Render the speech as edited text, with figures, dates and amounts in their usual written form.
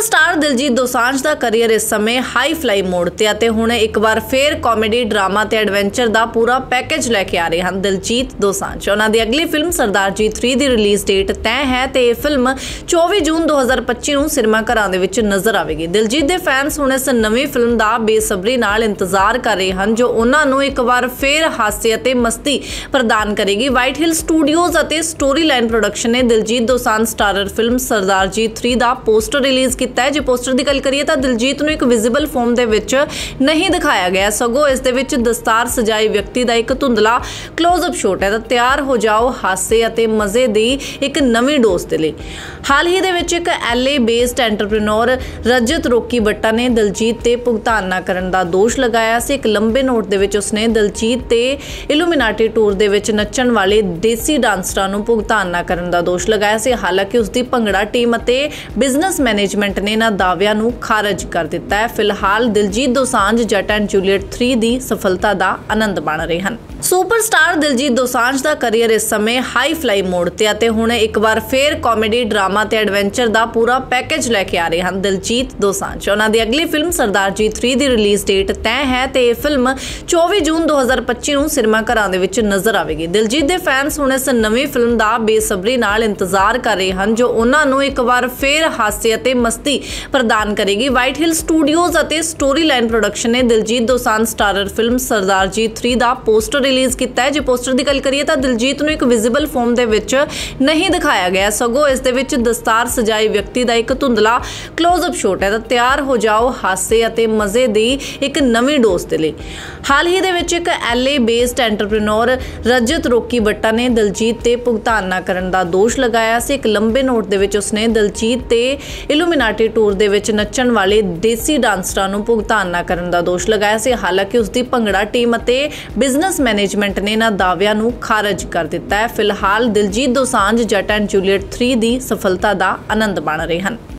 Superstar Diljit Dosanjh का career इस समय हाई फ्लाई मोड ते ਅਤੇ ਹੁਣ एक बार फिर कॉमेडी ड्रामा ते एडवेंचर का पूरा पैकेज लैके आ रहे हैं दिलजीत दोसांझ। उन्हों की अगली फिल्म सरदार जी 3 की रिलीज डेट तय है तो यह फिल्म 24 जून 2025 ਨੂੰ सिनेमा घरों ਦੇ ਵਿੱਚ नज़र आएगी। दिलजीत के फैंस ਹੁਣ इस नवी फिल्म का बेसब्री नाल इंतजार कर रहे हैं जो उन्होंने एक बार फिर हास्य ते मस्ती प्रदान करेगी। वाइट हिल स्टूडियोज और स्टोरी लाइन प्रोडक्शन ने दिलजीत दोसांझ स्टारर फिल्म सरदार जी 3 का पोस्टर रिलीज किया है। जो पोस्टर की गल करिए तो दिलजीत नूं एक विजिबल फॉर्म के विच नहीं दिखाया गया, सगों इस दे विच दस्तार सजाई व्यक्ति का एक धुंधला क्लोजअप शॉट है। तो तैयार हो जाओ हासे अते मज़े की एक नवीं डोज के लिए। हाल ही दे विच एक LA बेस्ड एंटरप्रेन्योर रजत रोकी बट्टा ने दिलजीत ते भुगतान ना करन दा दोष लगाया सी। एक लंबे नोट दे विच उसने दिलजीत ते इलूमिनाटी टूर दे विच नच्चण वाले देसी डांसरां नूं भुगतान ना करन दा दोष लगाया सी। हालांकि उसकी भंगड़ा टीम अते बिजनेस मैनेजमेंट ने इन्हां दाविआं नूं खारज कर दिता है। फिलहाल दिलजीत दोसांझ जट एंड जूलीएट 3 की सफलता का आनंद माण रहे हैं। सुपरस्टार दिलजीत दोसांझ का करियर इस समय हाई फ्लाई मोड ते ਅਤੇ ਹੁਣ एक बार फिर कॉमेडी ड्रामा ते एडवेंचर का पूरा पैकेज लैके आ रहे हैं दिलजीत दोसांझ। उन्हों की अगली फिल्म सरदार जी 3 की रिलीज डेट तय है तो यह फिल्म 24 जून 2025 ਨੂੰ सिनेमा घरों ਦੇ ਵਿੱਚ नज़र आएगी। दिलजीत के फैंस ਹੁਣ इस नवी फिल्म का बेसब्री नाल इंतजार कर रहे हैं जो उन्होंने एक बार फिर हास्य ते मस्ती प्रदान करेगी। वाइट हिल स्टूडियोज और स्टोरी लाइन प्रोडक्शन ने दिलजीत दोसांझ स्टारर फिल्म सरदार जी 3 का पोस्टर रिलीज किया है। जो पोस्टर की गल करिए तो दिलजीत नूं एक विजिबल फॉर्म के विच नहीं दिखाया गया, सगों इस दे विच दस्तार सजाई व्यक्ति का एक धुंधला क्लोजअप शॉट है। तो तैयार हो जाओ हासे अते मज़े की एक नवीं डोज के लिए। हाल ही दे विच एक LA बेस्ड एंटरप्रेन्योर रजत रोकी बट्टा ने दिलजीत ते भुगतान ना करन दा दोष लगाया सी। एक लंबे नोट दे विच उसने दिलजीत ते इलूमिनाटी टूर दे विच नच्चण वाले देसी डांसरां नूं भुगतान ना करन दा दोष लगाया सी। हालांकि उसकी भंगड़ा टीम अते बिजनेस मैनेजमेंट ने इन्हां दाविआं नूं खारज कर दिता है। फिलहाल दिलजीत दोसांझ जट एंड जूलीएट 3 की सफलता का आनंद माण रहे हैं।